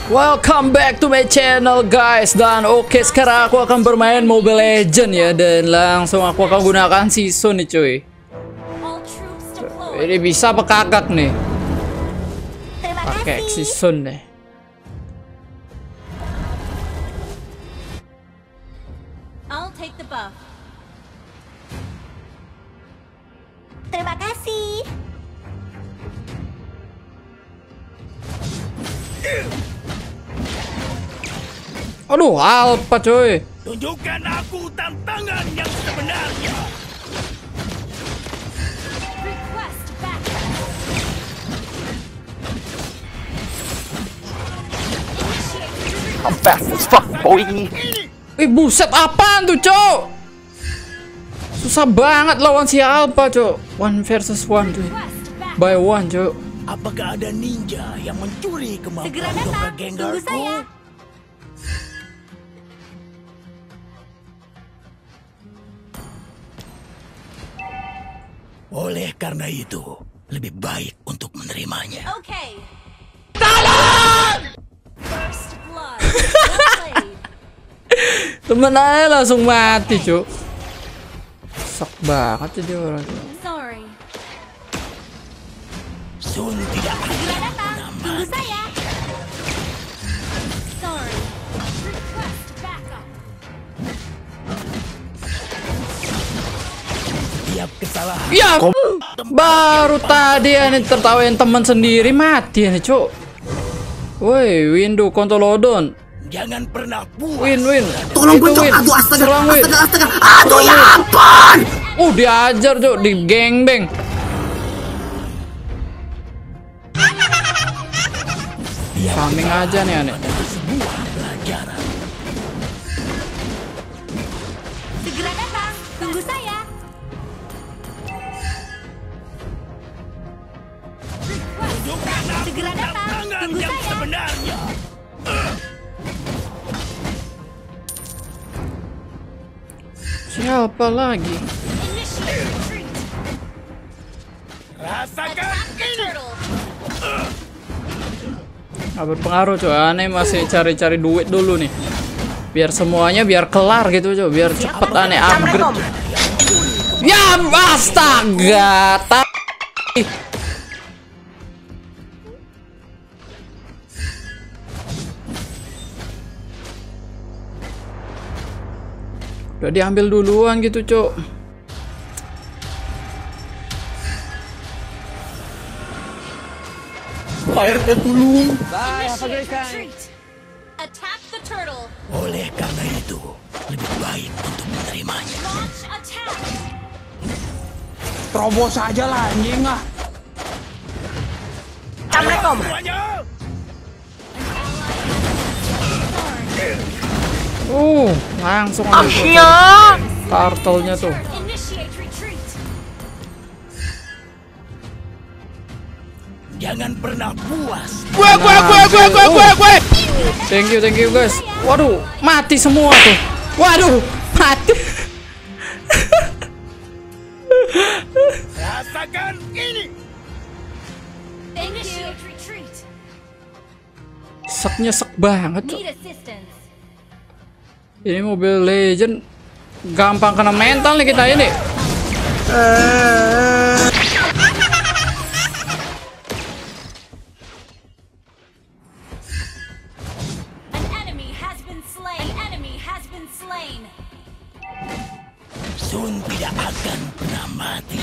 Welcome back to my channel guys. Dan oke, sekarang aku akan bermain Mobile Legends ya. Dan langsung aku akan gunakan season nih cuy. Ini bisa apa kagak nih? Pakai season nih. I'll take the buff. Terima kasih. Aduh, Alpha coy. Tunjukkan aku tantangan yang sebenarnya. Request backup. I'm fast as fuck, boy. Buset, apaan tuh cok? Susah banget lawan si Alpha cok. 1 versus 1 cuy. By 1 cok. Apakah ada ninja yang mencuri Segera kemampuan datang. Tunggu doppelgangerku? saya. Oleh karena itu, lebih baik untuk menerimanya. Okay. First blood. Well played. Temen aja langsung mati cok. Sok banget jadi orang. Sorry. Sun tidak akan Segera datang. pernah Tunggu mati. saya. Sorry. Request backup. Setiap kesalahan Ya, baru tadi aneh tertawain teman sendiri mati aneh cok. Woi, window kontolodon. jangan pernah puas. Win. Tolong Itu gue, Cok. win. Aduh, astaga, Serang win. astaga. Aduh, ya ampun. Diajar cok di gengbeng. Coming aja nih aneh. Sebuah pelajaran. Segera datang. Tunggu saya. Tunjukkan aku Segera datang. tantangan Tunggu yang saya. sebenarnya. Siapa lagi? Initiate retreat. Rasakan Attack the turtle. Gak berpengaruh cok. Aneh masih cari-cari duit dulu nih. Biar semuanya biar kelar gitu cok. Biar cepet aneh upgrade. Ya astaga. Udah diambil duluan gitu cok. Initiate retreat. Attack the turtle. Oleh karena itu, lebih baik untuk menerimanya. Launch attack. Terobos aja lah anjing lah. Assalamualaikum. Semuanya. Langsung ambil turtle-nya tuh. Initiate retreat. Jangan pernah puas. Gue. Thank you guys. Waduh, mati semua tuh. Waduh, mati. Rasakan ini. Initiate retreat. Seknya sek banget cok. Need assistance. Ini Mobile Legend gampang kena mental nih kita ini. An enemy has been slain. An enemy has been slain. Sun tidak akan pernah mati.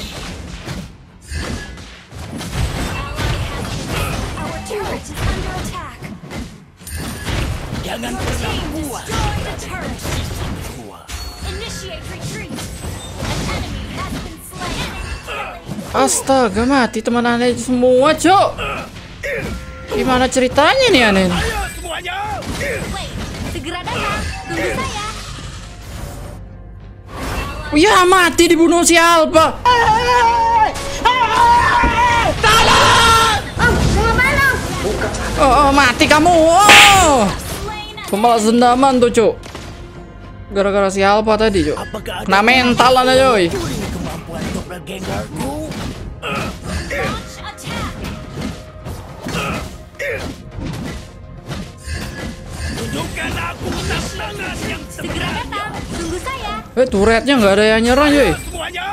Our turret is under attack. Jangan pernah Team puas. destroy the turret. Dua. Initiate retreat. An enemy has been slain. Astaga, mati teman aneh semua cok. Gimana ceritanya nih aneh? Ayo semuanya. Wait. Segera datang. Tunggu saya. Ya mati dibunuh si Alpha. Oh, mati kamu. Slain. Pembalas dendaman tuh cok. Gara-gara si Alpha tadi cok. Apakah ada Kena mentalan aja coy. mencuri kemampuan doppelgangerku? Launch attack. tantangan yang Segera datang. Tunggu saya. Turretnya nggak ada yang nyerang, cuy. semuanya.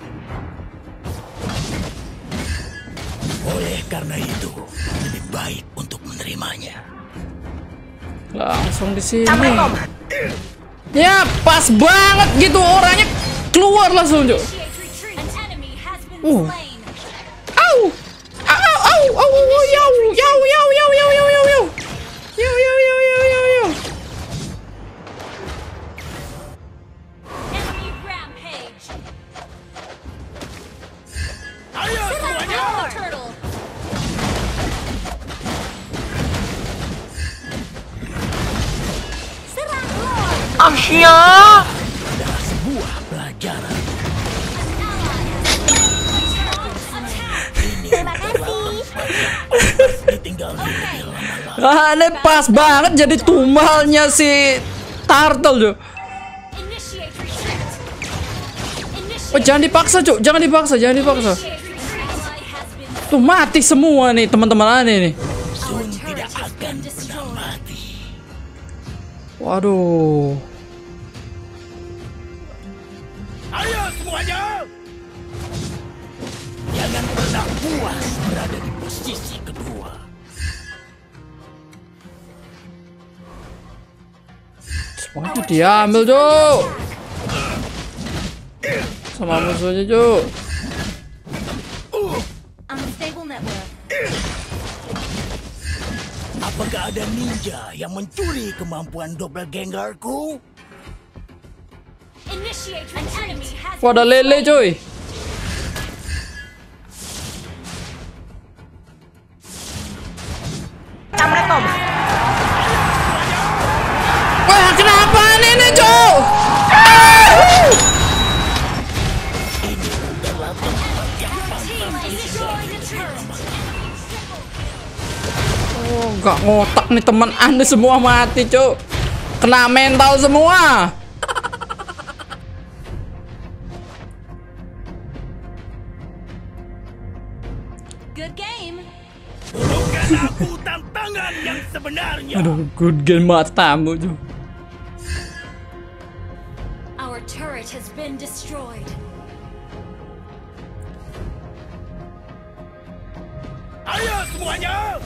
Oleh karena itu, lebih baik untuk menerimanya. Langsung di sini. Ya, pas banget gitu orangnya keluar langsung, cuy. Initiate retreat. An enemy has been slain. Au! Au! Au! Au! Yau! Yau! Yau! Yau! Yau! Yau! Yau! Yau! Yau! Yau! Yau! Yau! Yau! Yau! Enemy rampage. Ayo semuanya. Power turtle. Serang Lord. Asia! Adalah sebuah pelajaran. Terima kasih. Ditinggal lebih lama. Ini pas banget jadi tumalnya si Turtle, cuy. Initiate retreat. Oh, jangan dipaksa, cuy. Jangan dipaksa, jangan dipaksa. Initiate retreat. Ally has been. Tuh mati semua nih teman-teman aneh nih. Our turret has been destroyed. Mati. Waduh. Ayo semuanya. Jangan pernah puas berada di posisi kedua. Semuanya diambil, cuy. Sama musuhnya, cuy. Unstable network. Apakah ada ninja yang mencuri kemampuan doppelgangerku? Initiate retreat. An enemy has Wah, ada lele, cuy. Wah, kenapa ini, cuy? team destroyed the turret. Oh, gak ngotak nih teman Anda semua mati, cuy. Kena mental semua. Good game. Tunjukkan aku tantangan yang sebenarnya. Aduh, good game matamu, cuy. Our turret has been destroyed. Ayo semuanya.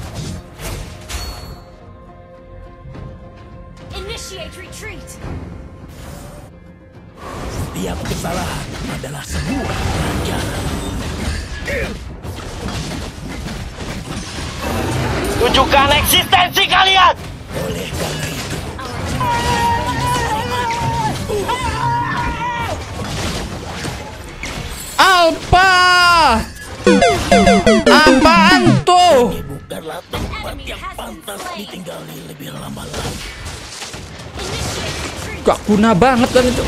Initiate retreat. Setiap kesalahan adalah sebuah pelajaran. Tunjukkan eksistensi kalian! Oleh karena itu, Alpha! Apaan tuh? bukanlah tempat yang pantas ditinggali lebih lama lagi. Initiate retreat. Gak guna banget kan itu.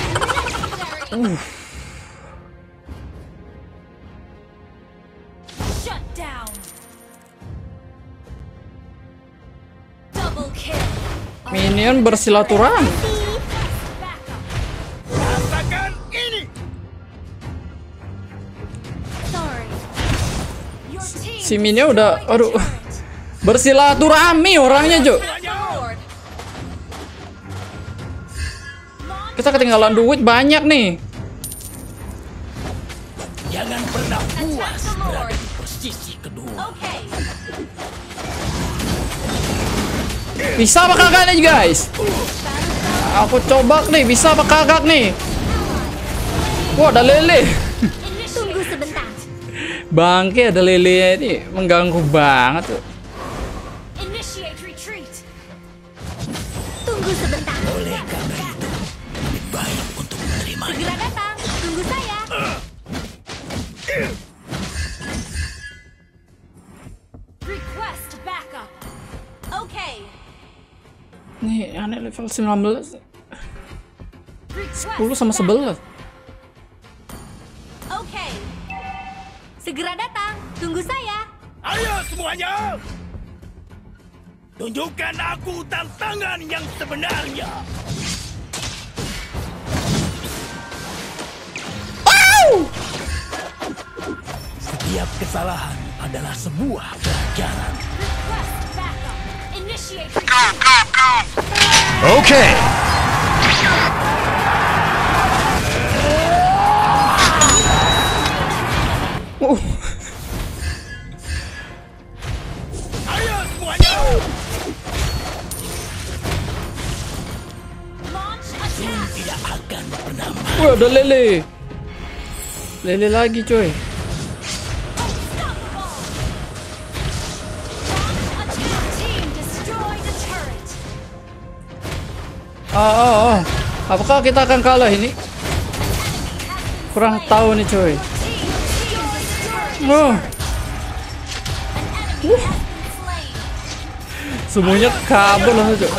Shut down. Double kill. Minion bersilaturahmi. Backup. Rasakan ini. Sorry. Your team Si Minion udah, destroyed the aduh, turret. bersilaturahmi orangnya, cuy. Lord. Kita ketinggalan duit banyak nih. Jangan pernah puas Attack the Lord. di posisi kedua. Okay. Bisa apa kagak nih, guys? Aku coba nih, bisa apa kagak nih? Wah, ada lele. Tunggu sebentar. Bangke, ada lele ini mengganggu banget tuh. Initiate retreat. Tunggu sebentar. Oleh karena itu, lebih baik untuk menerimanya. Segera datang. Tunggu saya. Request backup. Okay. Nih, aneh level 19. Request 10 sama backup. 11. Okay. Segera datang. Tunggu saya. Ayo semuanya. Tunjukkan aku tantangan yang sebenarnya. Setiap kesalahan adalah sebuah pelajaran. Request backup. Initiate retreat. Okay. semuanya. Launch attack. Tidak akan pernah Wah, ada lele. Lele lagi, coy. Unstoppable. Launch attack. Team destroy the turret. Apakah kita akan kalah ini? Kurang tahu nih, coy. Team destroy. Oh, An enemy has been slain. semuanya kabur lah, coy.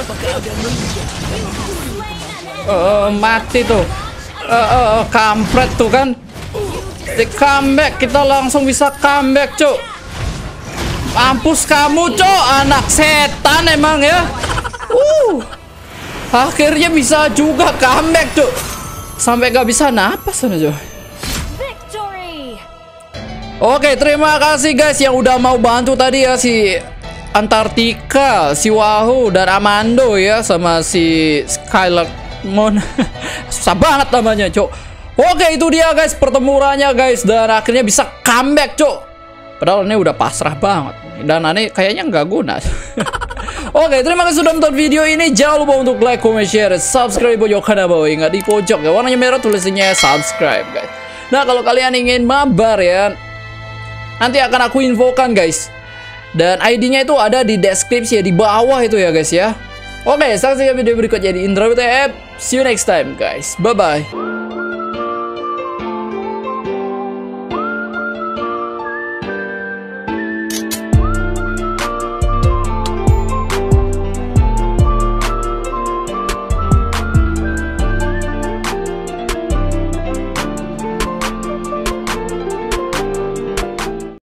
Mati tuh. Kampret tuh kan. Di comeback, kita langsung bisa comeback, cuk. Mampus kamu, cuk, anak setan emang ya. Akhirnya bisa juga comeback, cuk. Sampai gak bisa napas aja. Victory. Oke, terima kasih guys yang udah mau bantu tadi ya, si Antartika, si Wahoo dan Amando ya, sama si Skylar Mon. Susah banget namanya, cuk. Oke, itu dia guys pertempurannya guys, dan akhirnya bisa comeback, cuk. Padahal ini udah pasrah banget dan aneh kayaknya nggak guna. Oke, terima kasih sudah nonton video ini. Jangan lupa untuk like, comment, share, subscribe di pojok kanan bawah. Ingat di pojok ya warnanya merah tulisannya subscribe guys. Nah, kalau kalian ingin mabar ya, nanti akan aku infokan guys. Dan ID-nya itu ada di deskripsi ya, di bawah itu ya guys ya. Oke, saksikan video berikutnya di Indra WTF. See you next time guys. Bye bye.